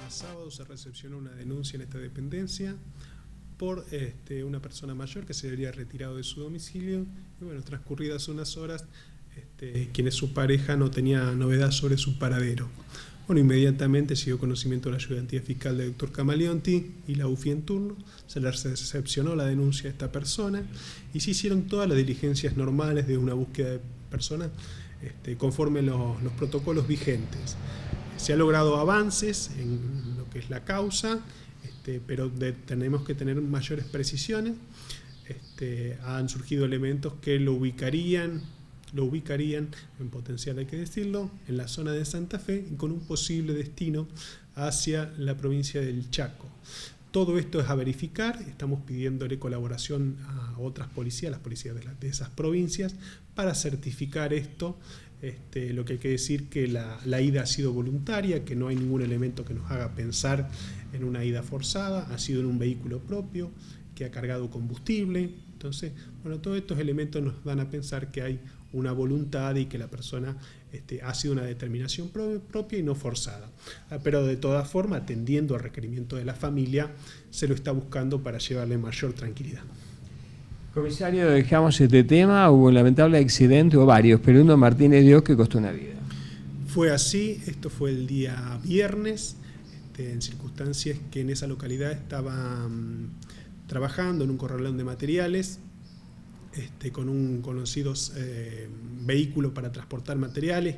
día sábado se recepcionó una denuncia en esta dependencia por una persona mayor que se había retirado de su domicilio y bueno, transcurridas unas horas, quien es su pareja no tenía novedad sobre su paradero. Bueno, inmediatamente se dio conocimiento de la ayudantía fiscal del doctor Camaleonti y la UFI en turno, se le recepcionó la denuncia de esta persona y se hicieron todas las diligencias normales de una búsqueda de personas conforme los protocolos vigentes. Se han logrado avances en lo que es la causa, pero tenemos que tener mayores precisiones. Han surgido elementos que lo ubicarían en potencial, hay que decirlo, en la zona de Santa Fe y con un posible destino hacia la provincia del Chaco. Todo esto es a verificar, estamos pidiéndole colaboración a otras policías, las policías de esas provincias, para certificar esto. Lo que hay que decir que la ida ha sido voluntaria, que no hay ningún elemento que nos haga pensar en una ida forzada, ha sido en un vehículo propio, que ha cargado combustible. Entonces, bueno, todos estos elementos nos dan a pensar que hay una voluntad y que la persona ha sido una determinación propia y no forzada. Pero de todas formas, atendiendo al requerimiento de la familia, se lo está buscando para llevarle mayor tranquilidad. Comisario, dejamos este tema, hubo un lamentable accidente, o varios, pero uno Martínez Dios que costó una vida. Fue así, esto fue el día viernes, en circunstancias que en esa localidad estaban trabajando en un corralón de materiales, con un conocido vehículo para transportar materiales,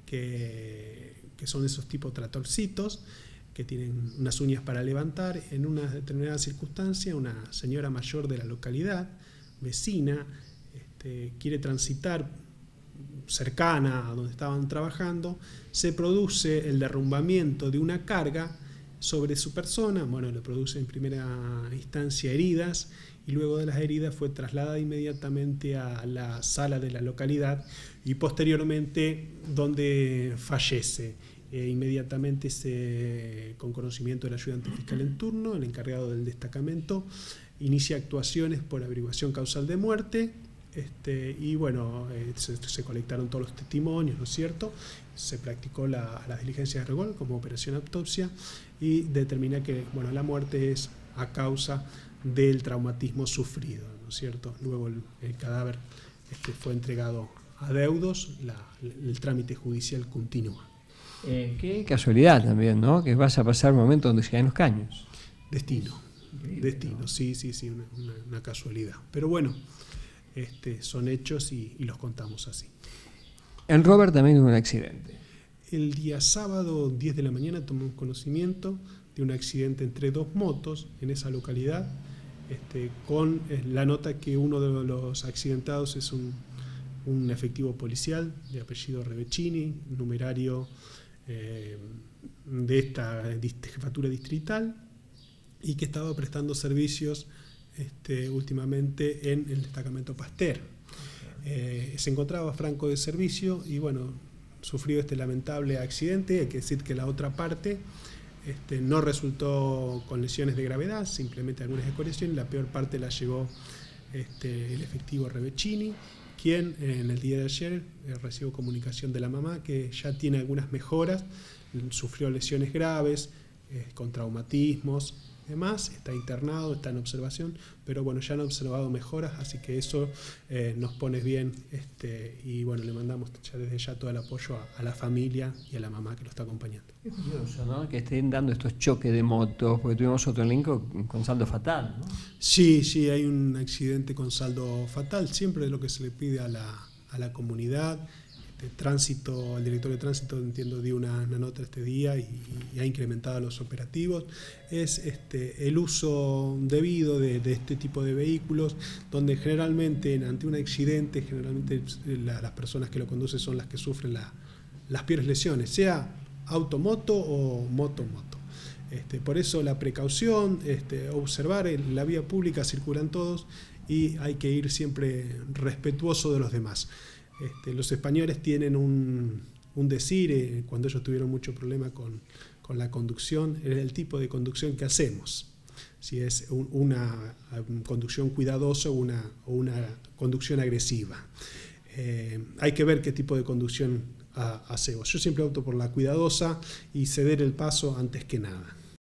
que son esos tipos tractorcitos, que tienen unas uñas para levantar. En una determinada circunstancia, una señora mayor de la localidad, vecina, quiere transitar cercana a donde estaban trabajando, se produce el derrumbamiento de una carga sobre su persona. Bueno, le produce en primera instancia heridas y luego de las heridas fue trasladada inmediatamente a la sala de la localidad y posteriormente donde fallece. Inmediatamente, con conocimiento del ayudante fiscal en turno, el encargado del destacamento inicia actuaciones por averiguación causal de muerte. Y bueno, se colectaron todos los testimonios, ¿no es cierto? Se practicó las diligencias de rigor como operación autopsia y determina que bueno, la muerte es a causa del traumatismo sufrido, ¿no es cierto? Luego el cadáver fue entregado a deudos, el trámite judicial continúa. Qué casualidad también, ¿no? Que vas a pasar un momento donde se caen los caños. Destino, sí, una casualidad. Pero bueno, son hechos y los contamos así. En Robert también hubo un accidente. El día sábado, 10 de la mañana, tomamos conocimiento de un accidente entre dos motos en esa localidad, con la nota que uno de los accidentados es un efectivo policial de apellido Rebecchini, numerario de esta jefatura distrital, y que estaba prestando servicios últimamente en el destacamento Pasteur. Se encontraba franco de servicio y bueno, sufrió este lamentable accidente. Hay que decir que la otra parte no resultó con lesiones de gravedad, simplemente algunas escoriaciones. La peor parte la llevó el efectivo Rebecchini, quien en el día de ayer recibió comunicación de la mamá que ya tiene algunas mejoras, sufrió lesiones graves, con traumatismos, demás, está internado, está en observación, pero bueno, ya han observado mejoras, así que eso nos pone bien, y bueno, le mandamos desde ya todo el apoyo a la familia y a la mamá que lo está acompañando. Es curioso, ¿no? Que estén dando estos choques de motos, porque tuvimos otro elenco con saldo fatal, ¿no? Sí, hay un accidente con saldo fatal, siempre es lo que se le pide a la comunidad. Tránsito, el director de tránsito, entiendo, dio una nota este día y ha incrementado los operativos. Es el uso debido de este tipo de vehículos, donde generalmente ante un accidente, las personas que lo conducen son las que sufren las peores lesiones, sea automoto o moto-moto. Por eso la precaución, observar en la vía pública, circulan todos y hay que ir siempre respetuoso de los demás. Los españoles tienen un decir, cuando ellos tuvieron mucho problema con la conducción, es el tipo de conducción que hacemos. Si es una conducción cuidadosa o una conducción agresiva. Hay que ver qué tipo de conducción hacemos. Yo siempre opto por la cuidadosa y ceder el paso antes que nada.